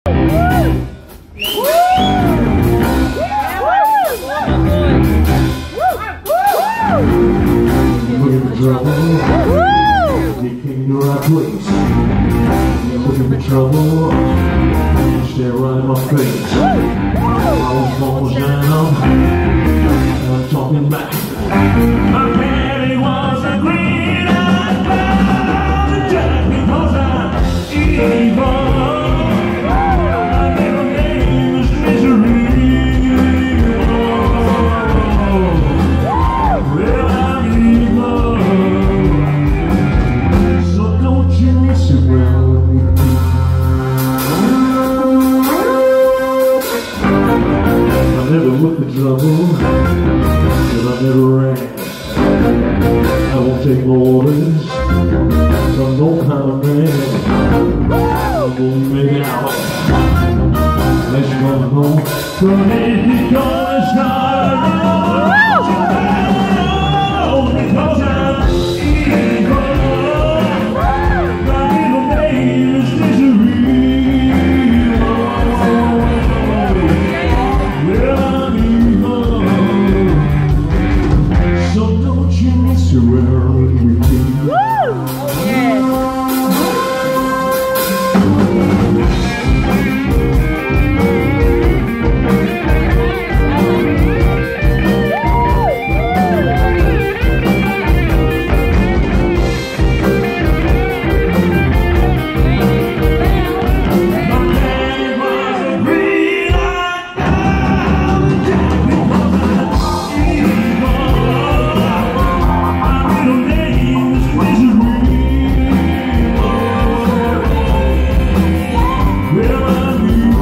You came to the right place. You're looking for trouble. You stare right in my face. I was almost down, and I'm talking back. My daddy was a green-eyed man, Jack, because I'm evil. My middle name is Misery. Well, I'm evil. So don't you mess around with me. I never look for trouble, 'cause I never ran. I won't take orders from no kind of man. I'm gonna make out, let's go home. But if you gonna start because I'm evil. My middle name is Misery. Well, I'm evil. So don't you mess around with me.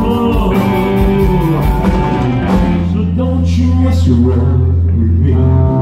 Mess around with me.